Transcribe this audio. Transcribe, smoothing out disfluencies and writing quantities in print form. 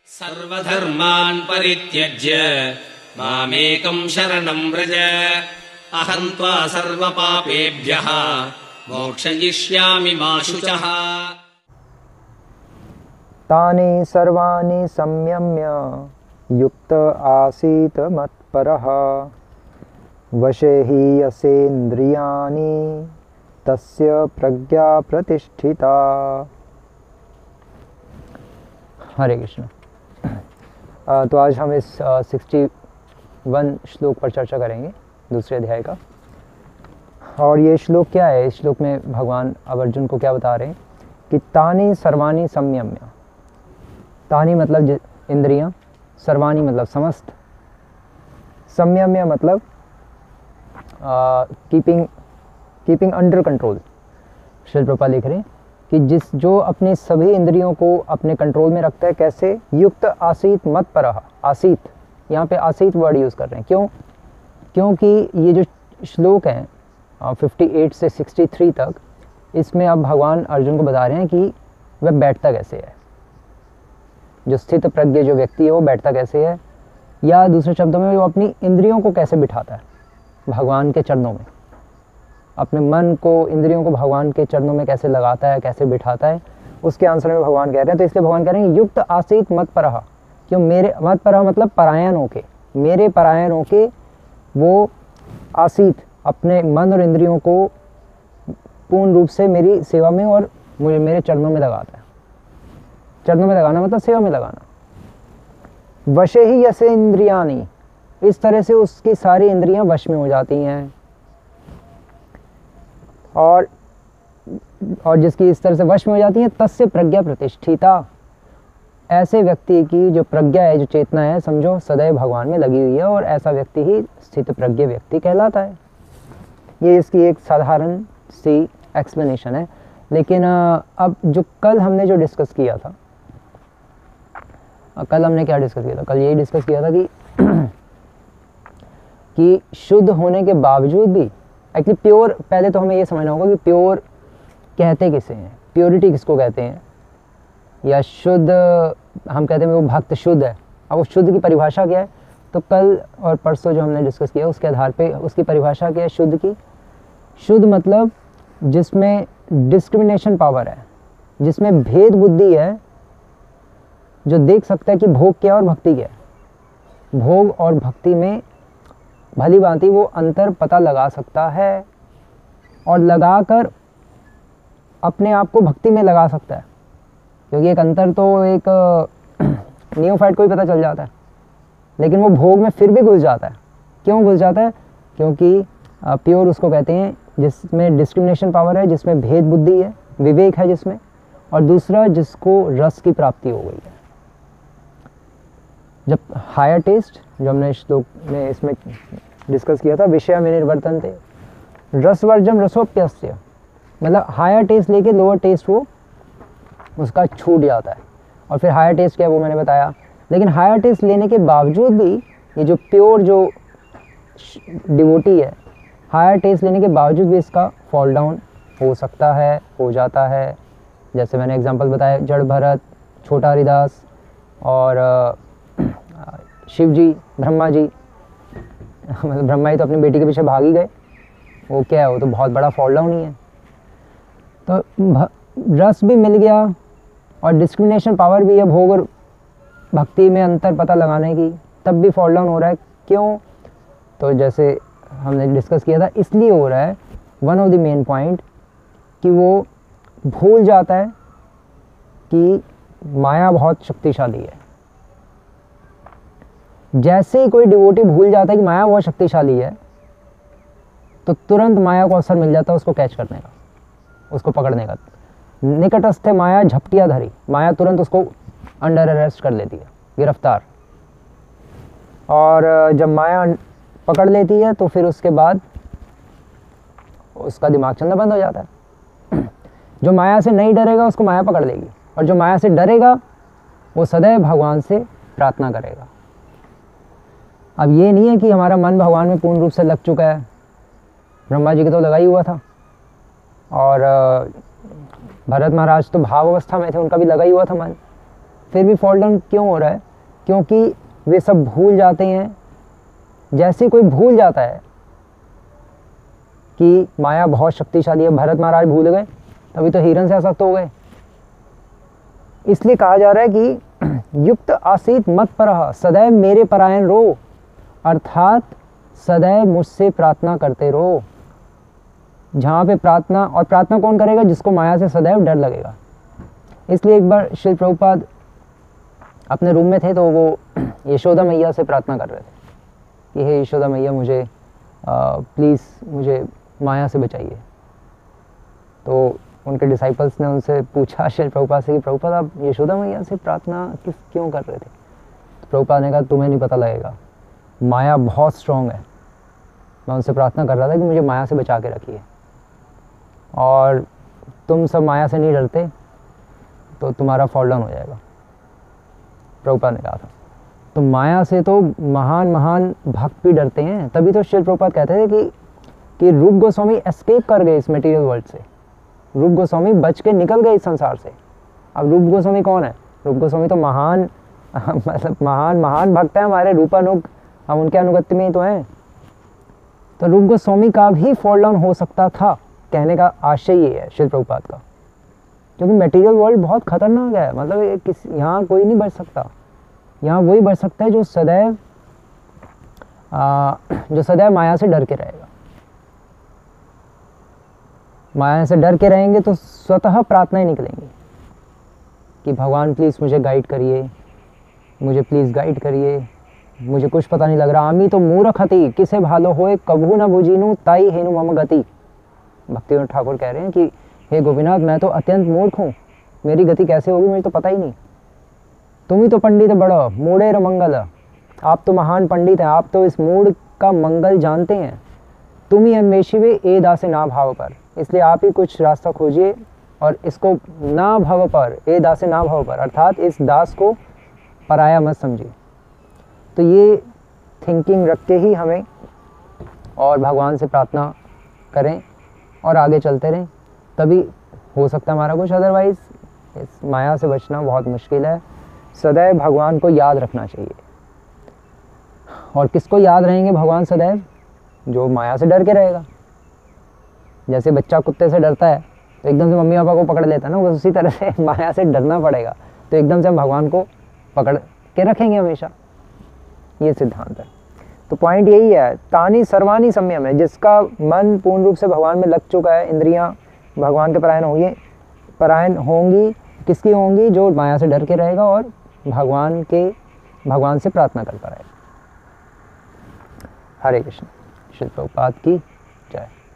सर्वधर्मान् परित्यज्य मामेकं शरणं व्रज अहं त्वा सर्वपापेभ्यः मोक्षयिष्यामि मा शुचः। तानि सर्वाणि संयम्य युक्त आसीत् मत्परः वशे हि यसेन्द्रियाणि तस्य प्रज्ञा प्रतिष्ठिता। हरे कृष्ण। तो आज हम इस 61 श्लोक पर चर्चा करेंगे, दूसरे अध्याय का। और ये श्लोक क्या है? इस श्लोक में भगवान अब अर्जुन को क्या बता रहे हैं कि तानि सर्वाणि संयम्य। तानि मतलब इंद्रियां, सर्वाणि मतलब समस्त, संयम्य मतलब keeping under control. Srila Prabhupada लिख रहे हैं कि जो अपने सभी इंद्रियों को अपने कंट्रोल में रखता है, कैसे? युक्त आसीत मत परः। आसीत, यहाँ पे आसीत वर्ड यूज़ कर रहे हैं। क्यों? क्योंकि ये जो श्लोक हैं 58 से 63 तक, इसमें अब भगवान अर्जुन को बता रहे हैं कि वह बैठता कैसे है, जो स्थित प्रज्ञ जो व्यक्ति है वो बैठता कैसे है, या दूसरे शब्दों में वो अपनी इंद्रियों को कैसे बिठाता है भगवान के चरणों में, अपने मन को, इंद्रियों को भगवान के चरणों में कैसे लगाता है, कैसे बिठाता है, उसके आंसर में भगवान कह रहे हैं। तो इसलिए भगवान कह रहे हैं युक्त आसीत मत परः। क्यों? मेरे मत परः मतलब परायण होके, मेरे परायण होके वो आसीत अपने मन और इंद्रियों को पूर्ण रूप से मेरी सेवा में और मुझे मेरे चरणों में लगाता है। चरणों में लगाना मतलब सेवा में लगाना। वशे ही यसे इंद्रियाणि, इस तरह से उसकी सारी इंद्रियां वश में हो जाती हैं। और जिसकी इस तरह से वश में हो जाती है, तस्य प्रज्ञा प्रतिष्ठिता। ऐसे व्यक्ति की जो प्रज्ञा है, जो चेतना है, समझो सदैव भगवान में लगी हुई है, और ऐसा व्यक्ति ही स्थित प्रज्ञ व्यक्ति कहलाता है। ये इसकी एक साधारण सी एक्सप्लेनेशन है। लेकिन अब जो कल हमने जो डिस्कस किया था, कल हमने क्या डिस्कस किया था? कल यही डिस्कस किया था कि शुद्ध होने के बावजूद भी, एक्चुअली प्योर, पहले तो हमें ये समझना होगा कि प्योर कहते किसे हैं, प्योरिटी किसको कहते हैं, या शुद्ध हम कहते हैं वो भक्त शुद्ध है। अब वो शुद्ध की परिभाषा क्या है? तो कल और परसों जो हमने डिस्कस किया उसके आधार पे उसकी परिभाषा क्या है शुद्ध की? शुद्ध मतलब जिसमें डिस्क्रिमिनेशन पावर है, जिसमें भेद बुद्धि है, जो देख सकता है कि भोग क्या और भक्ति क्या है। भोग और भक्ति में भली भांति वो अंतर पता लगा सकता है, और लगाकर अपने आप को भक्ति में लगा सकता है। क्योंकि एक अंतर तो एक नियोफाइट को भी पता चल जाता है, लेकिन वो भोग में फिर भी घुस जाता है। क्यों घुस जाता है? क्योंकि प्योर उसको कहते हैं जिसमें डिस्क्रिमिनेशन पावर है, जिसमें भेद बुद्धि है, विवेक है जिसमें, और दूसरा जिसको रस की प्राप्ति हो गई है। जब हायर टेस्ट, जो हमने श्लोक में इसमें डिस्कस किया था, विषय में निर्वर्तन्ते रसवर्जम रसोप्यस्य, मतलब हायर टेस्ट लेके लोअर टेस्ट वो उसका छूट जाता है। और फिर हायर टेस्ट क्या है वो मैंने बताया। लेकिन हायर टेस्ट लेने के बावजूद भी ये जो प्योर जो डिवोटी है, हायर टेस्ट लेने के बावजूद भी इसका फॉल डाउन हो सकता है, हो जाता है। जैसे मैंने एग्जांपल बताया, जड़ भरत, छोटा हरिदास और शिव जी, ब्रह्मा जी, मतलब ब्रह्मा जी तो अपनी बेटी के पीछे भाग ही गए। वो क्या है? वो तो बहुत बड़ा फॉल डाउन ही है। तो रस भी मिल गया और डिस्क्रिमिनेशन पावर भी है भोग और भक्ति में अंतर पता लगाने की, तब भी फॉल डाउन हो रहा है। क्यों? तो जैसे हमने डिस्कस किया था, इसलिए हो रहा है, one of the main point, कि वो भूल जाता है कि माया बहुत शक्तिशाली है। जैसे ही कोई डिवोटी भूल जाता है कि माया बहुत शक्तिशाली है, तो तुरंत माया को अवसर मिल जाता है उसको कैच करने का, उसको पकड़ने का। निकटस्थ माया झपटिया धरी, माया तुरंत उसको अंडर अरेस्ट कर लेती है, गिरफ्तार। और जब माया पकड़ लेती है तो फिर उसके बाद उसका दिमाग चलना बंद हो जाता है। जो माया से नहीं डरेगा उसको माया पकड़ लेगी, और जो माया से डरेगा वो सदैव भगवान से प्रार्थना करेगा। अब ये नहीं है कि हमारा मन भगवान में पूर्ण रूप से लग चुका है। ब्रह्मा जी के तो लगा ही हुआ था, और भरत महाराज तो भाव अवस्था में थे, उनका भी लगा ही हुआ था मन। फिर भी फॉल डाउन क्यों हो रहा है? क्योंकि वे सब भूल जाते हैं। जैसे कोई भूल जाता है कि माया बहुत शक्तिशाली है, भरत महाराज भूल गए, तभी तो हिरण से आसक्त हो गए। इसलिए कहा जा रहा है कि युक्त आसीत मत परः सदैव मेरे परायण रो, अर्थात सदैव मुझसे प्रार्थना करते रहो। जहाँ पे प्रार्थना, और प्रार्थना कौन करेगा? जिसको माया से सदैव डर लगेगा। इसलिए एक बार श्री प्रभुपाद अपने रूम में थे तो वो यशोदा मैया से प्रार्थना कर रहे थे कि हे यशोदा मैया, मुझे प्लीज़ मुझे माया से बचाइए। तो उनके डिसाइपल्स ने उनसे पूछा श्री प्रभुपाद से कि प्रभुपाद आप यशोदा मैया से प्रार्थना क्यों कर रहे थे? तो प्रभुपाद ने कहा तुम्हें नहीं पता लगेगा, माया बहुत स्ट्रॉन्ग है। मैं उनसे प्रार्थना कर रहा था कि मुझे माया से बचा के रखिए, और तुम सब माया से नहीं डरते तो तुम्हारा फॉल डाउन हो जाएगा, प्रभुपाद ने कहा था। तो माया से तो महान महान भक्त भी डरते हैं। तभी तो श्री प्रभुपाद कहते थे कि रूप गोस्वामी एस्केप कर गए इस मटेरियल वर्ल्ड से, रूप गोस्वामी बच के निकल गए इस संसार से। अब रूप गोस्वामी कौन है? रूप गोस्वामी तो महान मतलब महान महान भक्त है हमारे, रूपानुग, हम उनके अनुगत्य में ही तो हैं। तो रूप गोस्वामी का भी फॉल डाउन हो सकता था, कहने का आशय ये है श्री प्रभुपाद का, क्योंकि मटेरियल वर्ल्ड बहुत खतरनाक है। मतलब यहाँ कोई नहीं बच सकता, यहाँ वही बच सकता है जो सदैव माया से डर के रहेगा। माया से डर के रहेंगे तो स्वतः प्रार्थनाएं निकलेंगी कि भगवान प्लीज़ मुझे गाइड करिए, मुझे प्लीज़ गाइड करिए, मुझे कुछ पता नहीं लग रहा। आमी तो मूर्ख हती किसे भालो होए कभू न बुझीनु ताई हेनु मम गति। भक्तिविनोद ठाकुर कह रहे हैं कि हे गोपीनाथ, मैं तो अत्यंत मूर्ख हूँ, मेरी गति कैसे होगी मुझे तो पता ही नहीं। तुम ही तो पंडित बड़ो मूढ़ेर मंगल, आप तो महान पंडित हैं, आप तो इस मूढ़ का मंगल जानते हैं। तुम ही अन्वेषिवे ए दासे ना भाव पर, इसलिए आप ही कुछ रास्ता खोजिए और इसको ना भव पर, ए दासे ना भव पर, अर्थात इस दास को पराया मत समझिए। तो ये थिंकिंग रख के ही हमें और भगवान से प्रार्थना करें और आगे चलते रहें, तभी हो सकता है हमारा कुछ। अदरवाइज इस माया से बचना बहुत मुश्किल है। सदैव भगवान को याद रखना चाहिए। और किसको याद रहेंगे भगवान सदैव? जो माया से डर के रहेगा। जैसे बच्चा कुत्ते से डरता है तो एकदम से मम्मी पापा को पकड़ लेता है ना, उसी तरह से माया से डरना पड़ेगा। तो एकदम से हम भगवान को पकड़ के रखेंगे हमेशा, ये सिद्धांत है। तो पॉइंट यही है, तानी सर्वानी संयम है, जिसका मन पूर्ण रूप से भगवान में लग चुका है, इंद्रियां भगवान के परायण होंगी। किसकी होंगी? जो माया से डर के रहेगा और भगवान से प्रार्थना करता रहेगा। हरे कृष्ण। श्री प्रभुपाद की जय।